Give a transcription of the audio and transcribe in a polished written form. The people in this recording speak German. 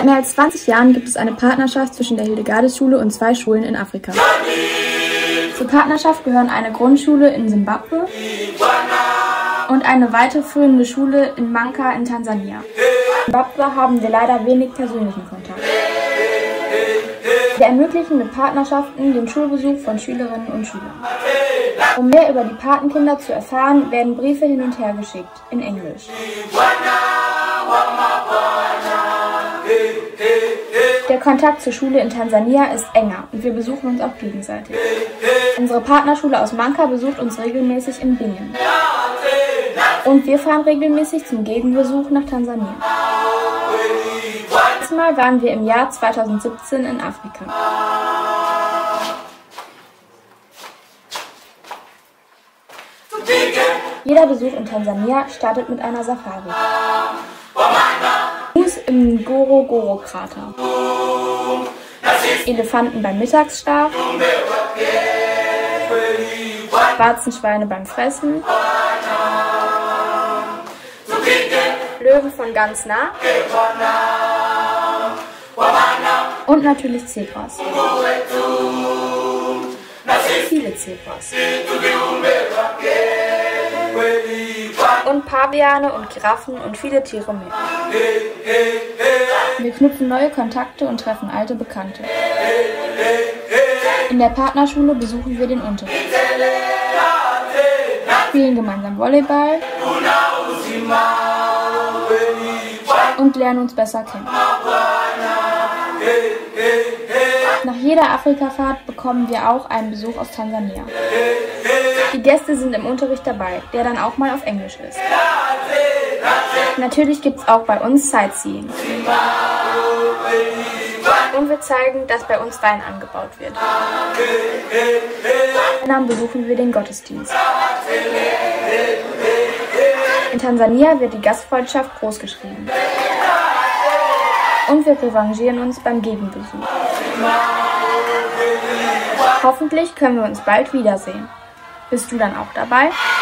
mehr als 20 Jahren gibt es eine Partnerschaft zwischen der Hildegarde-Schule und 2 Schulen in Afrika. Zur Partnerschaft gehören eine Grundschule in Simbabwe und eine weiterführende Schule in Manka in Tansania. In Simbabwe haben wir leider wenig persönlichen Kontakt. Wir ermöglichen mit Partnerschaften den Schulbesuch von Schülerinnen und Schülern. Um mehr über die Patenkinder zu erfahren, werden Briefe hin und her geschickt, in Englisch. Der Kontakt zur Schule in Tansania ist enger und wir besuchen uns auch gegenseitig. Unsere Partnerschule aus Manka besucht uns regelmäßig in Bingen. Und wir fahren regelmäßig zum Gegenbesuch nach Tansania. Diesmal waren wir im Jahr 2017 in Afrika. Jeder Besuch in Tansania startet mit einer Safari. Fuß im Ngorongoro-Krater. Elefanten beim Mittagsschlaf. Warzenschweine beim Fressen. Löwen von ganz nah. Und natürlich Zebras. Viele Zebras. Und Paviane und Giraffen und viele Tiere mehr. Wir knüpfen neue Kontakte und treffen alte Bekannte. In der Partnerschule besuchen wir den Unterricht. Spielen gemeinsam Volleyball und lernen uns besser kennen. Nach jeder Afrikafahrt bekommen wir auch einen Besuch aus Tansania. Die Gäste sind im Unterricht dabei, der dann auch mal auf Englisch ist. Natürlich gibt es auch bei uns Sightseeing. Und wir zeigen, dass bei uns Wein angebaut wird. Dann besuchen wir den Gottesdienst. In Tansania wird die Gastfreundschaft großgeschrieben. Und wir revanchieren uns beim Gegenbesuch. Hoffentlich können wir uns bald wiedersehen. Bist du dann auch dabei?